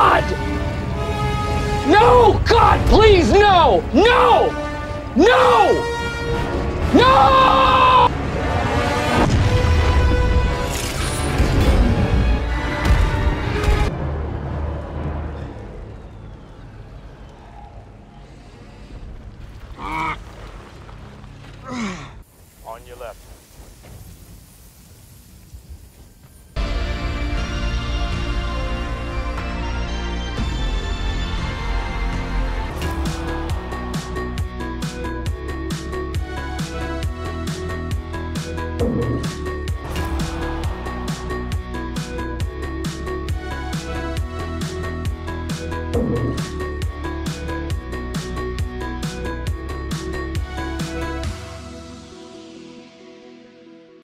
God! No! God, please, no! No! No! No! On your left.